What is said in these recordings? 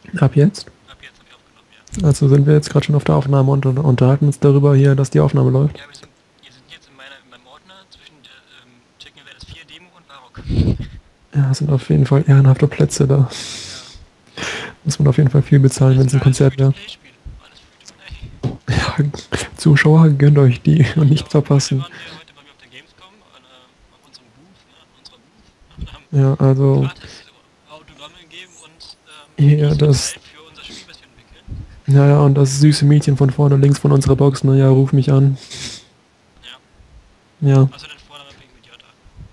Ab jetzt? Ab jetzt habe ich aufgenommen, ja. Also sind wir jetzt gerade schon auf der Aufnahme und unterhalten uns darüber hier, dass die Aufnahme läuft. Ja, wir sind jetzt in meinem Ordner zwischen Chicken Lattice 4 Demo und Varrock. Ja, sind auf jeden Fall ehrenhafte Plätze da. Ja. Muss man auf jeden Fall viel bezahlen, wenn es ein Alles Konzert wäre. Free-to-Play-Spiele. Alles Free-to-Play. Ja, Zuschauer, gönnt euch die und nicht Heute verpassen. waren wir heute bei mir auf der Gamescom, auf unserem Booth, ne, an unserer Booth, und haben Ja, also gratis Autogramme gegeben und hier Keys das, verteilt für unser Spiel, was wir entwickeln. naja, und das süße Mädchen von vorne links von unserer Box, naja, ruf mich an. Ja. Ja, Also den Vornamen bin ich mit J.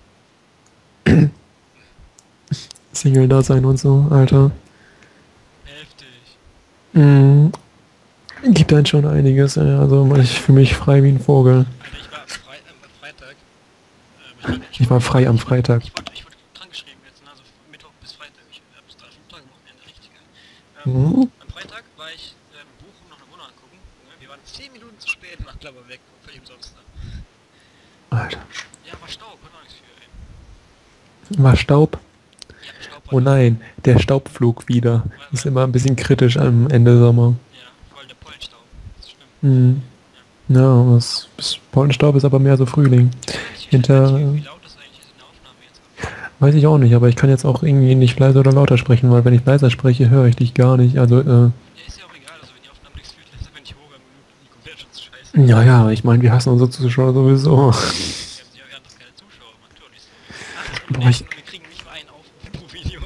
Single-Dasein und so, Alter. Heftig. Mhm. Gibt halt schon einiges, ey. Also ich fühle mich frei wie ein Vogel. Alter, ich war am Freitag. Ich war frei am Freitag. Ich wurde krank geschrieben jetzt, ne? Also Mittwoch bis Freitag. Ich habe bis 3 5 Tage Wochenende, richtig geil. Mhm. Am Freitag war ich in Bochum noch eine Wohnung angucken. Ne? Wir waren 10 Minuten zu spät nach Klapper weg. Völlig umsonst. Ne? Alter. Ja, war Stau, konnte man nichts für, ey. War Staub? Ja, Staub war Oh da. nein, der Staubflug wieder. Ist Weil, immer ein bisschen kritisch am Ende Sommer. ja, vor allem der Pollenstaub. Das ist schlimm. Mhm. Ja. Ja, Pollenstaub ist aber mehr so Frühling. Ich weiß gar Hinter, nicht, wie laut das eigentlich ist in der Aufnahme jetzt. weiß ich auch nicht, aber ich kann jetzt auch irgendwie nicht leiser oder lauter sprechen, weil wenn ich leiser spreche, höre ich dich gar nicht. Also, Ja, ist ja auch egal, also wenn die Aufnahme nichts fühlt, ist wenn ich hoch am komplett schon zu scheiße. ja, ja, ich meine, wir hassen unsere Zuschauer sowieso. Wir haben ja anders keine Zuschauer, natürlich so. Ach, das Boah, Problem ist, wir kriegen nicht mal einen Aufruf pro Video.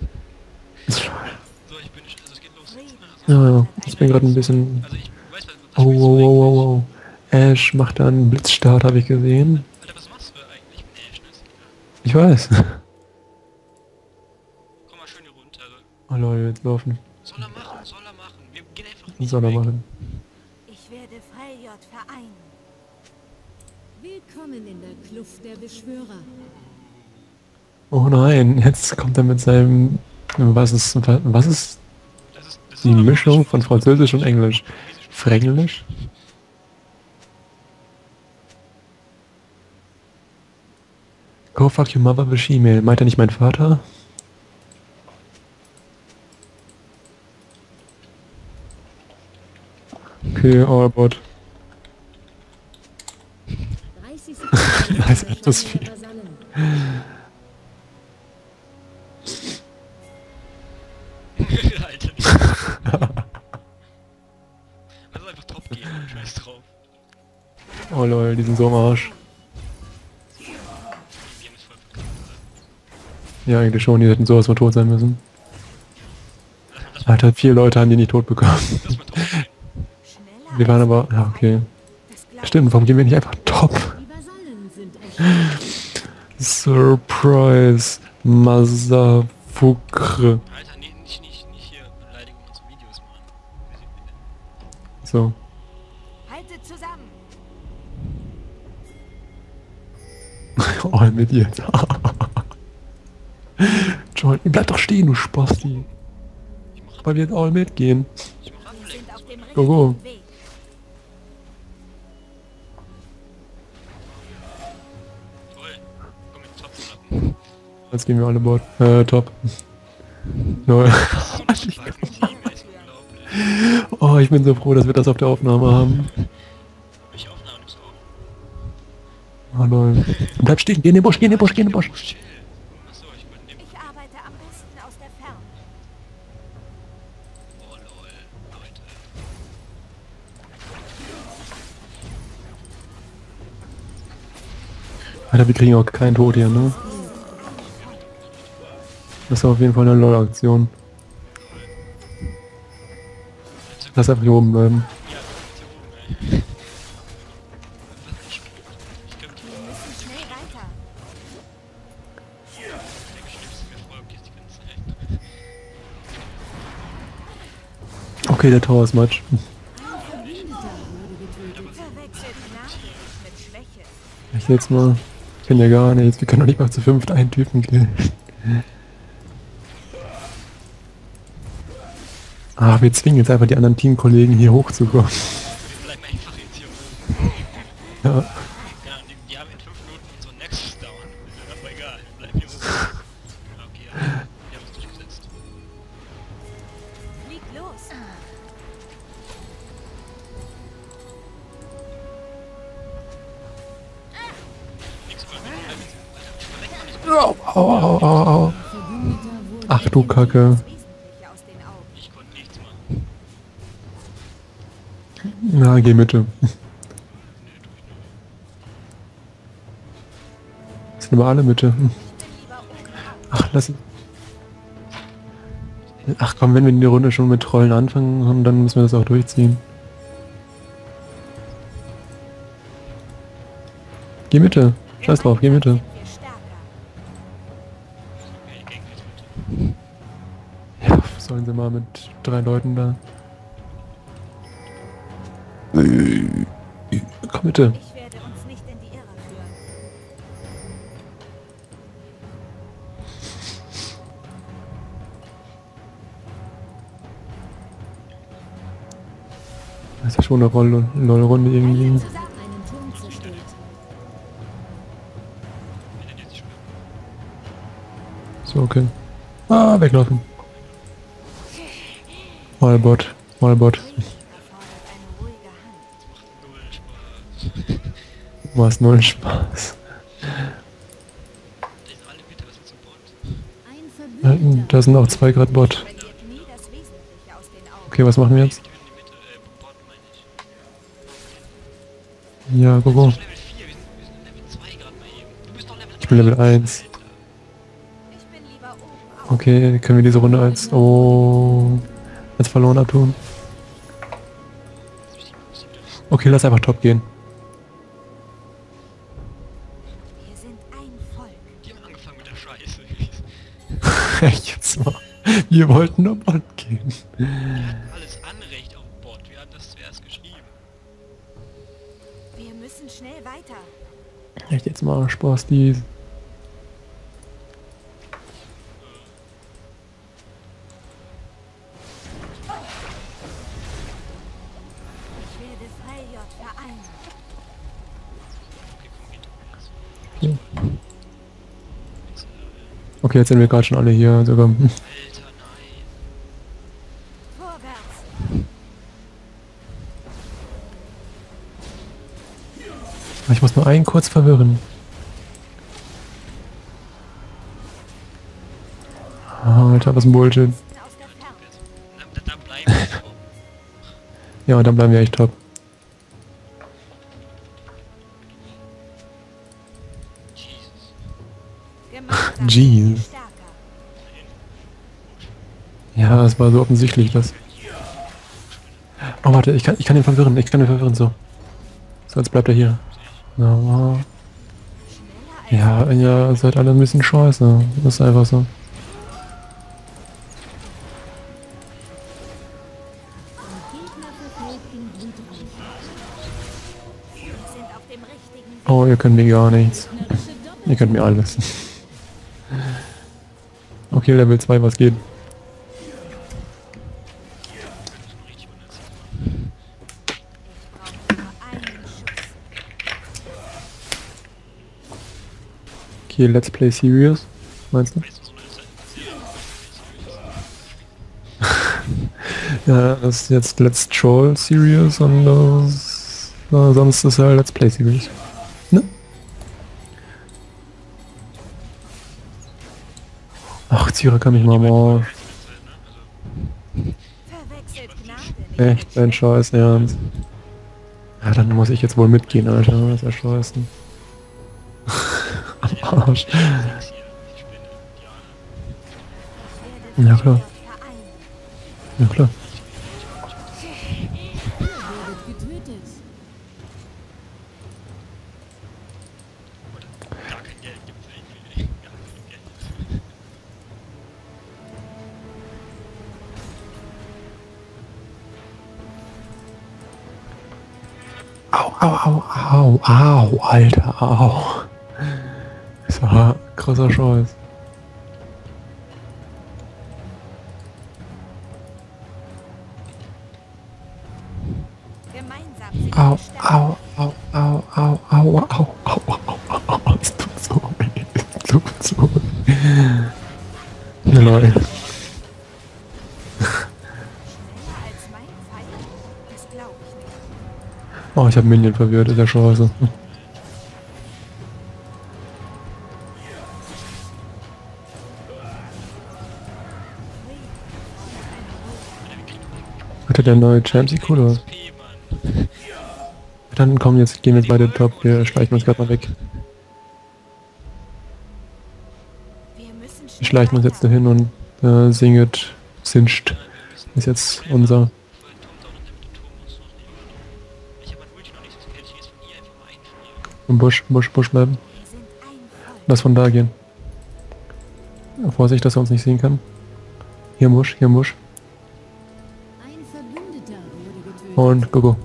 So, also es geht los jetzt, ne? Also, ja, ja, ich bin gerade ein bisschen. also ich weiß, was Oh, spielst du wow, wow, eigentlich? wow, wow. Ash macht da einen Blitzstart, habe ich gesehen. Alter, was machst du eigentlich mit Ash, ne? Ist egal. Ich weiß. Komm mal schön hier runter. Oh Leute, jetzt laufen. Soll er machen, soll er machen. Wir gehen einfach Was nicht soll er weg. machen? Ich werde Freljord vereinen. Willkommen in der Kluft der Beschwörer. Oh nein, jetzt kommt er mit seinem. Was ist Das die ist Mischung von Französisch und Englisch? Fränglisch? Go fuck your mother with She-Mail. Meint er nicht mein Vater? Okay, Allbot. 30 Sekunden Da ist bis etwas zur viel. Scheide der Vasallen. Alter. Also einfach top gehen, scheiß drauf. Oh lol, die sind so am Arsch. Wir haben es voll verkackt, Ja, eigentlich schon, die hätten sowas mal tot sein müssen. oder? Das Alter, 4 Leute haben die nicht tot bekommen. mal top gehen. Schneller Wir waren als aber. Ja, okay. das glaubt Stimmt, warum gehen wir nicht einfach top? Die Vasallen sind erschienen. Surprise, Masafukre. Alter, nee, nicht hier beleidigen unsere Videos, Mann. So. Haltet zusammen. All mit jetzt. Joel, bleib doch stehen, du Spasti. Weil wir jetzt all mitgehen. Ich mach Wir ablenken. sind auf dem Go, go. richtigen Weg. Toll. Komm mit Top schnappen. Jetzt gehen wir alle Bord. Top. Null. So ein starkes Team, ey, ist unglaublich. Oh, ich bin so froh, dass wir das auf der Aufnahme haben. Welche Aufnahme nimmst du auf? Oh lol. Bleib stehen, geh in den Busch, geh in den Busch, geh in den Busch. Chill. Achso, ich wollte in dem... Ich arbeite am besten aus der Ferne. Oh lol, Leute. Alter, wir kriegen auch keinen Tod hier, ne? Das ist auf jeden Fall eine LOL-Aktion. Lass einfach hier oben bleiben. Ja, hier oben, ey. Ich glaube, Wir müssen schnell weiter. der Geschnips mir folgt jetzt die ganze Zeit. Okay, der Tower ist Matsch. Verwechselt Nachricht mit Schwäche. Ich jetzt mal. Ich kann ja gar nichts. Wir können doch nicht mal zu 5 einen Typen killen. Ah, wir zwingen jetzt einfach die anderen Teamkollegen hier hochzukommen. Wir bleiben einfach jetzt hier oben. Ja. Ja, die haben in 5 Minuten unsere Nexus dauern. Aber egal, wir bleiben hier oben. Ja, okay, ja. Wir haben es durchgesetzt. aus. Au, au, au, au. Verbündeter wurde Ach du Kacke. Das Wesentliche aus den Augen. Ich konnte nichts machen. Na, geh Mitte. Sind aber alle Mitte. Ich bin lieber oben auf. Ach, lass. Ach komm, wenn wir in die Runde schon mit Trollen anfangen, dann müssen wir das auch durchziehen. Geh Mitte. Scheiß drauf, geh Mitte. Sind wir stärker. Ja, die Gang ist mit. Ja, was sollen sie mal mit 3 Leuten da? Komm Mitte. Ich werde uns nicht in die Irre führen. Das ist ja schon eine LOL-Runde irgendwie. Zusammen. einen Turm zerstört. Wenn jetzt spielen. So, okay. Ah, weglaufen. Malbot. Malbot. Krieg erfordert eine ruhige Hand. Null Spaß. Was null Spaß. Die sind alle Mitte, was ist zum Bot? Ein Da Verbündeter. sind auch 2 Grad Bot. Verliert nie das Wesentliche aus den Augen. Okay, was machen wir jetzt? Die können in die Mitte, Bot meine ich. Ja, go, go. Level 4, wir sind Level 2 gerade mal eben. Du bist doch Level 1. Ich bin Level 1. Ich bin lieber oben auf. Okay, können wir diese Runde als als verloren abtun? Okay, lass einfach top gehen. Wir sind ein Volk. Die haben angefangen mit der Scheiße. Echt jetzt mal. Wir wollten nur Bot gehen. Wir hatten alles Anrecht auf Bot. Wir hatten das zuerst geschrieben. Wir müssen schnell weiter. Echt jetzt mal Spaß, die. Ich werde Freljord vereinen. Okay, komm, geht doch jetzt. Jetzt, Okay, jetzt sind wir gerade schon alle hier sogar. Alter, nein. Vorwärts. Ich muss nur einen kurz verwirren. Alter, was ein Bullshit. Aus der Ferne. Da bleiben wir auch. Ja, dann bleiben wir echt top. Jesus. Gemeinsam Jeez. sind wir stärker. Ja, es war so offensichtlich, dass... Oh, warte, ich kann ihn verwirren, so. So, jetzt bleibt er hier. Ja, Schneller als ja, ihr seid alle ein bisschen scheiße. Das ist einfach so. Gegner verfällt in Blutreich. wir sind auf dem richtigen Weg. Oh, ihr könnt mir gar nichts. Gegnerische Ihr könnt mir alles. Okay, Level 2, was geht? Ich brauche nur einen Schuss. Okay, let's play serious. Meinst du? Weißt du, so eine Ja, das ist jetzt Let's Troll Serious und das, sonst ist ja Let's Play Serious. Ne? Ach, Zira kann mich mal mal. Verwechselt Gnade nicht. Echt, dein Scheiß Ernst. Ja, dann muss ich jetzt wohl mitgehen, Alter. Das ist ja scheiße. Am Arsch. Ja, klar. Ja, klar. Ihr werdet getötet. Gar kein Geld gibt es eigentlich. Gar kein Geld. Au, au, au, au, au, Alter, au. Das war krasser Scheiß. Gemeinsam sind Au, wir stark. au, au, au, au, au, au, au, au, au, es tut so weh, es tut so weh. Nein. Oh, ich habe Minion verwirrt, ist ja scheiße. Hat der neue Champs cool oder was? XP, Mann. Dann kommen jetzt, gehen wir jetzt beide top, wir schleichen uns gerade mal weg. Wir müssen Wir schnell schleichen uns jetzt weiter. dahin und Singet, Singed ist jetzt unser. Ich habe mein Ulti noch nicht, so kann ich jetzt von ihr einfach mal einfrieren. Im Busch bleiben. Wir sind ein Volk. Lass von da gehen. Ja, Vorsicht, dass er uns nicht sehen kann. Hier im Busch, hier im Busch. Ein Verbündeter wurde getötet. Und go.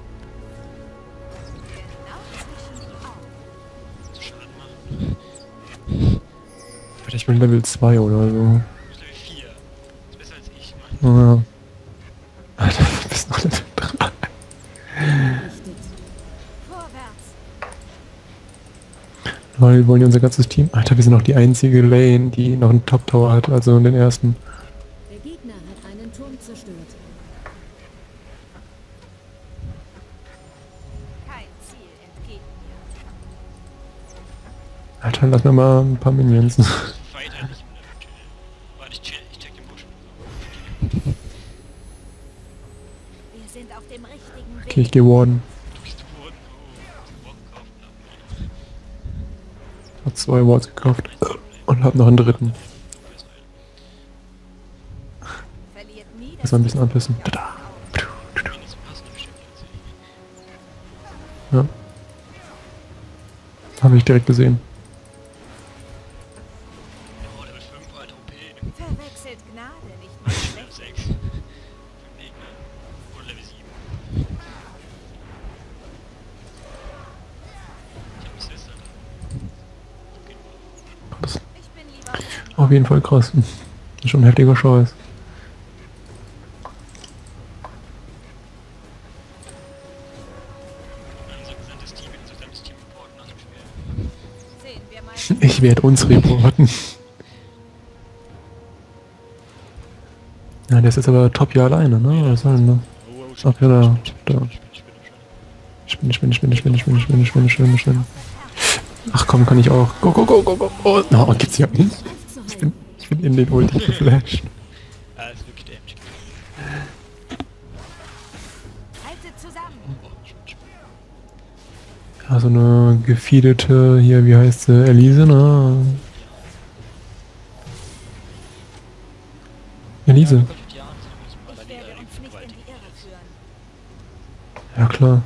Genau zwischen die Augen. So Schaden machen. Alter, ich bin Level 2 oder so. Du bist Level 4. Ist besser als ich, Mann. Ja. Alter, du bist noch Level 3. Gerichtet. Vorwärts. Weil wir wollen ja unser ganzes Team. Alter, wir sind noch die einzige Lane, die noch einen Top Tower hat, also den ersten. Der Gegner hat einen Turm zerstört. Kein Ziel entgeht mir. Alter, lass mir mal ein paar Minions. Fight eigentlich im Level chill. Warte, ich check den Busch. Wir sind auf dem richtigen Weg. Okay, ich gehe warden. Du bist geworden. Oh, Bock gekauft. Hab 2 Wards gekauft. Und hab noch einen dritten. Verliert nie Muss mal ein bisschen anpassen. Ja. Habe ich direkt gesehen. Oh, Level 5, Alter, OP. Verwechselt Gnade nicht mit Level Schwäche. 6. Für den Gegner. Oder Level 7. Ich hab Assist, Alter. Okay. Das ist Ich bin lieber auf jeden Fall krass. Das ist schon ein heftiger Scheiß. Unser gesamtes Team wird unser gesamtes Team reporten nach dem Spiel. sehen wir mal. Ich werde uns reporten. Ja, der ist jetzt aber top hier alleine, ne? Was soll denn das? Oh, Ach ja, da. Spinne. Spinne. Ach komm, kann ich auch. Go. Oh, no, geht's ja. Ich bin in den Ulti geflasht. Ah, ist wirklich der MG. Haltet zusammen. Ja, so eine gefeedete, hier, wie heißt sie? Elise, ne? Elise. Ich werde uns nicht in die Irre führen. Ja klar.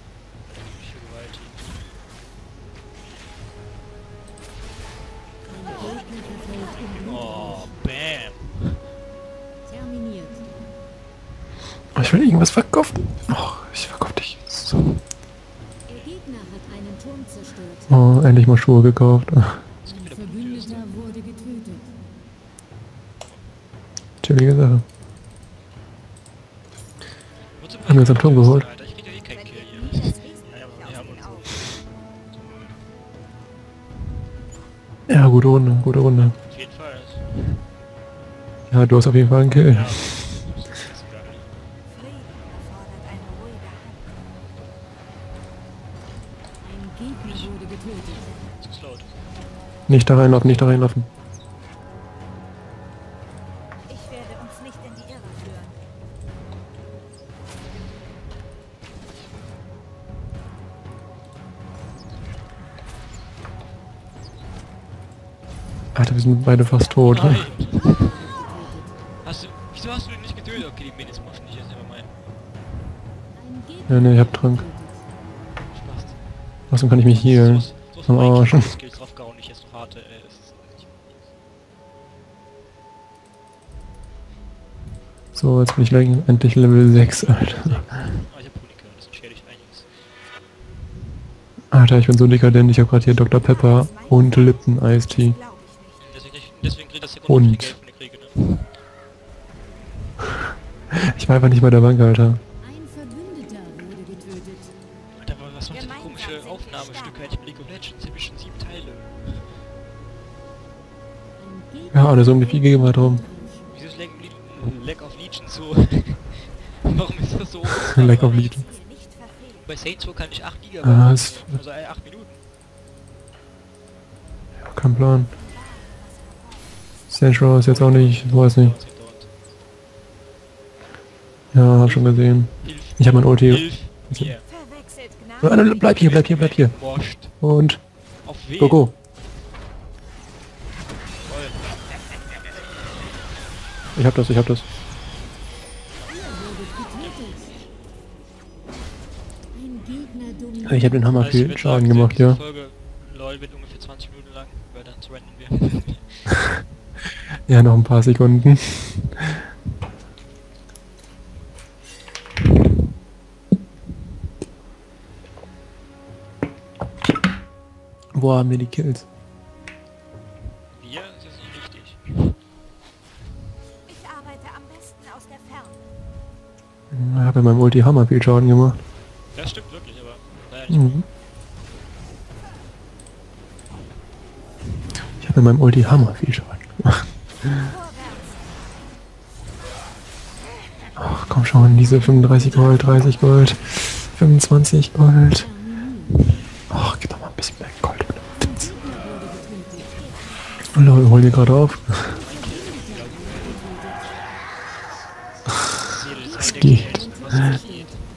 Ein Gegner verfällt in Blut. Oh, bam. Terminiert. Oh, ich will irgendwas verkaufen. Oh, ich verkaufe dich. So. Der Gegner hat einen Turm zerstört. Oh, endlich mal Schuhe gekauft. Ein Verbündeter wurde getötet. Chillige Sache. Wozu Haben wir uns am Turm geholt? Alter, ich krieg ja eh keinen Kill Verliert hier. nie das Wesentliche Ja, aus wir haben den uns Augen. Ja, gute Runde. Auf jeden Fall. Ja, du hast auf jeden Fall einen Kill. Ja. Das ist geil. Frieden erfordert eine ruhige Hand. Ein Gegner wurde getötet. Zu laut. Nicht da reinlaufen, nicht da reinlaufen. Ich werde uns nicht in die Irre führen. Alter, wir sind beide fast tot. Nein. Wieso hast du den nicht getötet? Okay, die Minis moschen nicht, das ist immer mein Ein Gegner Ja, ne, ich hab wurde Trank. getötet. Spaß. Außerdem kann ich mich healen. So Am Arsch. Skills draufgehauen, nicht jetzt noch harte, das ist nicht. So, jetzt bin ich gleich endlich Level 6, Alter. Ah, ich hab Punika, das entschädigt einiges. Alter, ich bin so dekadent. Ich habe gerade hier Dr. Pepper und Lipton Iced Tea. Glaube ich nicht. Deswegen kriegt das hier Und- Geld von der Kriege, ne? Ich war einfach nicht bei der Bank, Alter. Ein Verbündeter wurde getötet. Alter, aber was macht das für Gemeinsam komische sind wir Aufnahmestücke stark. halt League of Legends? Ich hab schon 7 Teile. Ein Gegner Ja, alle so um die 4 GB drum. Wieso ist Lack of Legion so? Warum ist das so? Lack of Legion. Ziel nicht verfehlen. Bei Saints Row kann ich 8 GB, Ist also 8 Minuten. kein Plan. Saints Row ist jetzt auch nicht, weiß nicht. Ja, hab schon gesehen. Hilf, Ich habe mein Ulti. Hilf mir. Verwechselt Gnade. Bleib hier, bleib hier, bleib hier. Moscht. Und Auf wen? go, go. Toll. Ich hab das, ich hab das. Ein Gegner dominiert. Ich hab den Hammer Also ich viel würd Schaden sagen, gemacht, diese ja. Folge, LOL, wird ungefähr 20 Minuten lang, weil dann surrendern wir. Ja, noch ein paar Sekunden. Wo haben wir die Kills? Wir? Das ist nicht wichtig. Ich arbeite am besten aus der Ferne. Ich habe in meinem Ulti Hammer viel Schaden gemacht. Das stimmt wirklich, aber naja, nicht. Mhm. Ich habe in meinem Ulti Hammer viel Schaden gemacht. Vorwärts. Ach komm schon, diese 35 Gold, 30 Gold, 25 Gold. Ach, gib doch mal ein bisschen mehr Gold. Oh Leute, hol mir gerade auf. Das geht. geht. Was geht. Ihr habt einen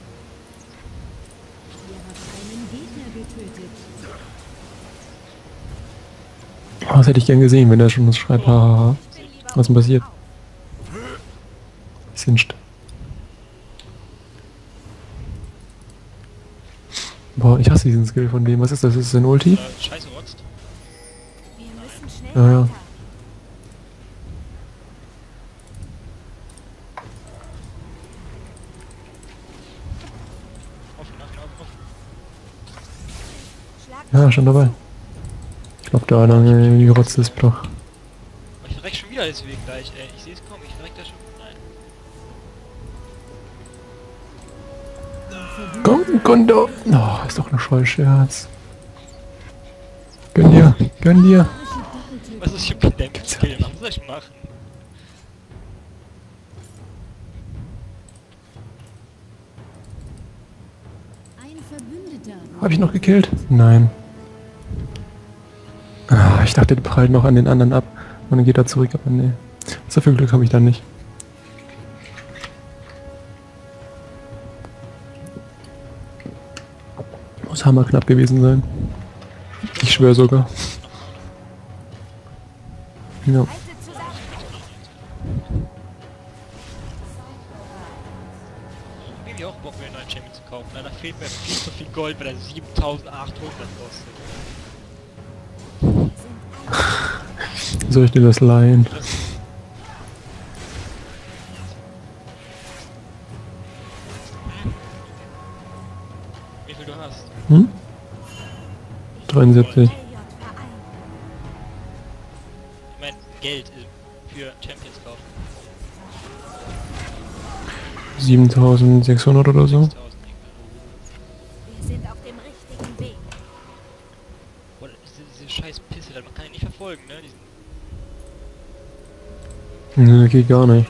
Gegner getötet. Oh, das hätte ich gern gesehen, wenn der schon schreibt, hahaha. Was denn passiert? Sinscht. Boah, ich hasse diesen Skill von dem. Was ist das? Ist das ein Ulti? Scheiße, rotzt. Wir müssen schnell Ja, ja. weiter. Offen, offen. Schlag Ja, schon dabei. Ich glaube, da lange gerotzt ist doch. Ich verreck schon wieder deswegen gleich, ey. Ich sehe es kommen, ich verreck da schon. Nein. Komm, Gundo! Oh, ist doch ein Scheuscherz. Gönn dir, gönn dir. Was ist hier mit dem Skill? Was soll ich machen? Ein Verbündeter. Hab ich noch gekillt? Nein. Ah, ich dachte, der prallt noch an den anderen ab. Und dann geht er zurück, aber nee. So viel Glück habe ich dann nicht. Muss hammer knapp gewesen sein. Ich schwöre sogar. Ja. Haltet zusammen. Ich hab irgendwie auch Bock, mir einen neuen Champion zu kaufen. Da fehlt mir viel zu viel Gold, weil er 7800 kostet. Soll ich dir das leihen? Wie viel du hast? Hm? 73. LJ Verein. Ich mein, Geld für Champions kaufen. 7600 oder so. 6000 irgendwann. Wir sind auf dem richtigen Weg. Boah, diese scheiß Pisse, man kann ihn nicht verfolgen, ne? Diesen Nee, geht gar nicht.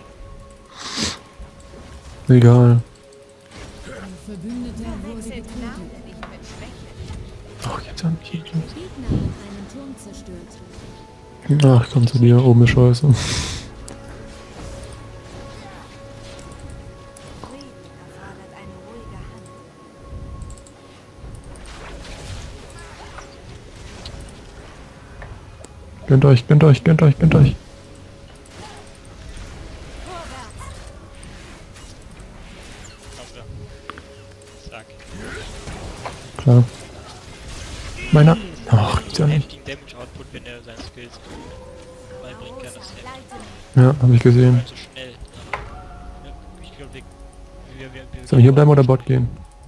Egal. Ein Verbündeter wurde Verwechselt getötet. Gnade nicht mit Schwäche. Ach, jetzt an mich. Ein Gegner hat einen Turm zerstört. Ach, ich komm zu dir. Oben ist scheiße. Frieden erfordert eine ruhige Hand. Gönnt euch, gönnt euch, gönnt euch, gönnt euch. Vorwärts. kommen wir. Zack. Klar. Meiner. Ach, gibt's ja nicht. Heftigen Damage Output, wenn er seine Skills beibringen kann. Das ist ja Leite. Ja, hab ich gesehen. so schnell. Ja, ich glaube, wir Sollen wir hier bleiben oder Bot gehen?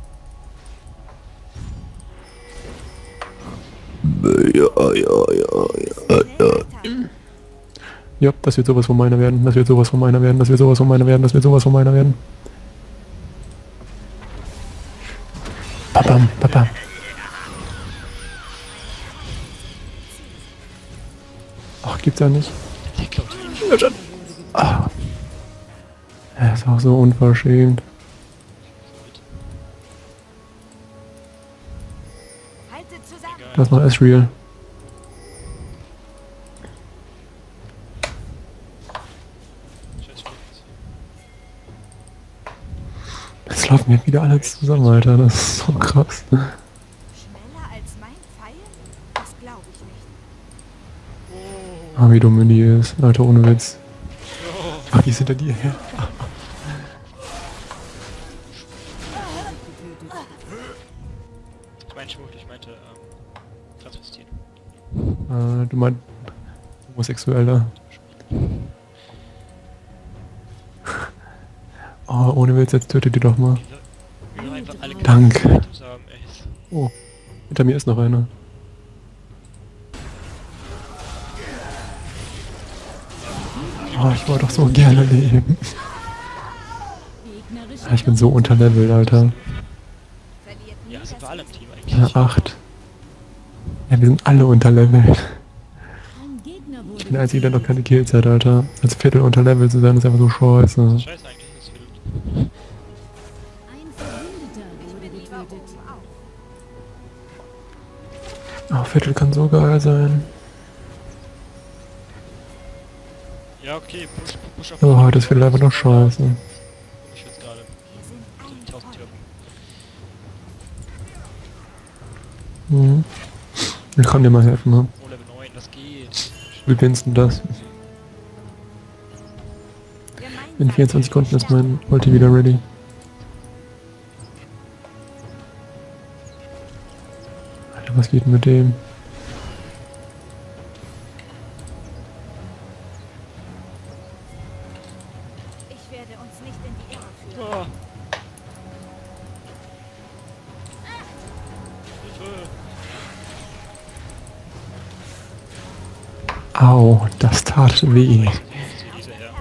Weiter. Ja, das wird sowas von meiner werden. Das wird sowas von meiner werden. Das wird sowas von meiner werden. Das wird sowas von meiner werden. Papam, papam. Ach, gibt's ja nicht. Ich glaube, Ah. Er ist auch so unverschämt. da ist noch Ezreal. Scheiß Schwund. Jetzt laufen wir wieder alle zusammen, Alter. Das ist so krass. Schneller als mein Pfeil? Das glaube ich nicht. Ah, wie dumm die ist. Alter, ohne Witz. Ach, die ist hinter dir her. Ich meine Schwund, ich meinte Transvestin. Du meinst Homosexueller. Oh, ohne Witz, jetzt tötet die doch mal. Wir haben einfach alle Danke. Items haben, ey. Oh, hinter mir ist noch einer. Oh, ich wollte doch so gerne leben. Gegnerische Ja, ich bin so unterlevelt, Alter. Verliert nie Ja, sind wir das alle im Team eigentlich. Ja, 8. Ja, wir sind alle unterlevelt. Ein Gegner wurde Ich bin der Einzige, der noch keine Kills hat, Alter. Als Viertel unterlevelt zu sein, ist einfach so scheiße. Scheiße eigentlich, das ist wild. ein Verbündeter wurde getötet. Oh, Viertel kann so geil sein. Ja, okay, push auf. Oh, das wird einfach noch scheiße. Ich jetzt gerade. Wir sind ein 1000 Türken. Mhm. Ich kann dir mal helfen, ne? Oh, Level 9, das geht. Wie gewinnst du das? gemeinsam. In 24 Sekunden ist mein Ulti wieder ready. Alter, was geht denn mit dem? Ich werde uns nicht in die Irre führen. Oh. Hilfe. Au, das tat weh. Diese her.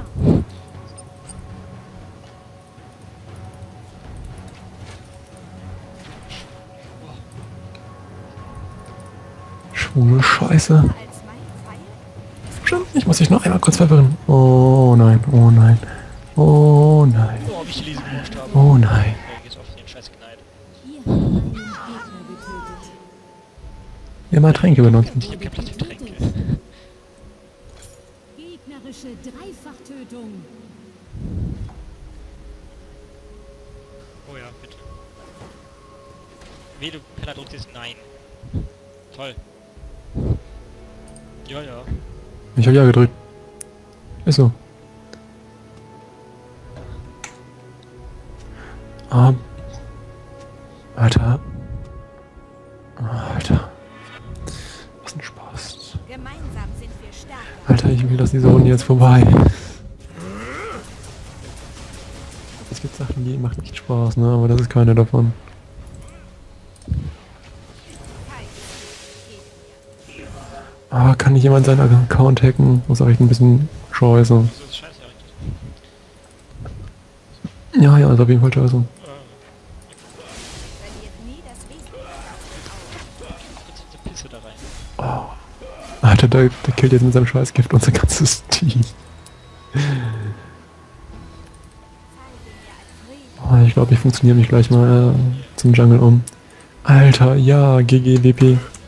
Schwule Scheiße. Als mein Pfeil? Stimmt, ich muss dich noch einmal kurz verwirren. Oh nein, oh nein. Oh nein. Oh, wie ich diese Wurst habe. Oh nein. Jetzt auf den Scheiß Gneid. Ihr habt einen Gegner getötet. Immer Tränke benutzen. Ich hab keinen Platz für Tränke. Gegnerische Dreifachtötung. Oh ja, bitte. Wie du Penner drückst jetzt Nein. Toll. Ja, ja. Ich hab ja gedrückt. Ist so. Alter. Alter. Was ein Spaß. Gemeinsam sind wir stark. Alter, ich will, dass diese Runde jetzt vorbei. Es gibt Sachen, die machen echt Spaß, ne? Aber das ist keine davon. Ah, kann nicht jemand seinen Account hacken? Das ist echt ein bisschen scheiße. Das ist scheiße eigentlich. Ja, ja, ist auf jeden Fall scheiße. Verliert nie das Wesentliche. Jetzt diese Pisse da rein. Alter, der killt jetzt mit seinem Scheißgift unser ganzes Team. Oh, ich glaube, ich funktioniere mich gleich mal zum Jungle um. Alter, ja, GG, WP.